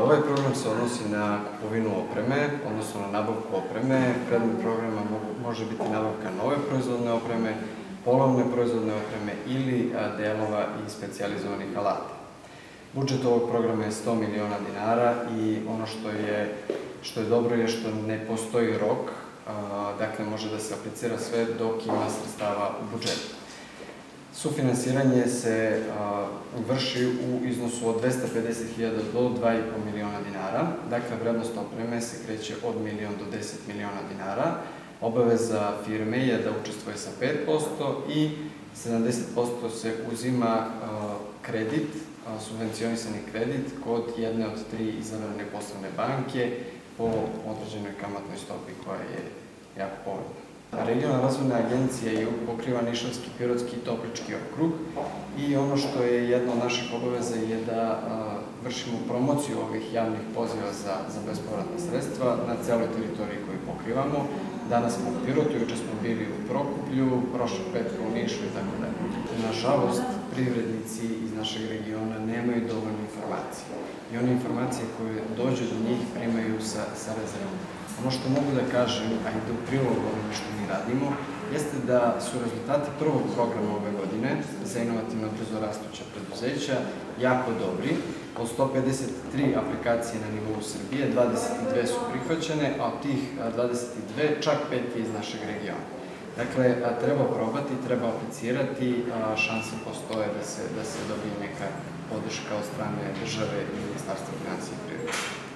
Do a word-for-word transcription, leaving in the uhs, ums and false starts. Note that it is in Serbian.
Ovaj program se odnosi na kupovinu opreme, odnosno na nabavku opreme. Predmet programa može biti nabavka nove proizvodne opreme, polovne proizvodne opreme ili delova i specijalizovanih alata. Budžet ovog programa je sto miliona dinara i ono što je, što je dobro je što ne postoji rok, dakle može da se aplicira sve dok ima sredstava u budžetu. Sufinansiranje se vrši u iznosu od dvesta pedeset hiljada do dva i po miliona dinara. Dakle, vrednost opreme se kreće od milion do deset miliona dinara. Obaveza firme je da učestvuje sa pet posto i sedamdeset posto se uzima kredit, subvencionisani kredit kod jedne od tri izabrane poslovne banke po određenoj kamatnoj stopi koja je jako povoljna. Regionalna razvojna agencija pokriva Nišavski, Pirotski i Toplički okrug i ono što je jedna od naših obaveza je da vršimo promociju ovih javnih poziva za bespovratna sredstva na celoj teritoriji koju pokrivamo. Danas smo u Pirotu, juče smo bili u Prokuplju, prošlog petka u Nišu i tako dalje. Nažalost, privrednici iz našeg regiona nemaju dovoljno informacije i one informacije koje dođu do njih primaju sa rezervom. Ono što mogu da kažem, a ide u prilog onome što mi radimo, jeste da su rezultati prvog programa ove godine za inovativno brzo rastuća preduzeća jako dobri. Od sto pedeset tri aplikacije na nivou Srbije, dvadeset dve su prihvaćene, a od tih dvadeset dve čak pet je iz našeg regiona. Dakle, treba probati, treba aplicirati, šanse postoje da se dobije neka podrška od strane države i Ministarstva finansija i privrede.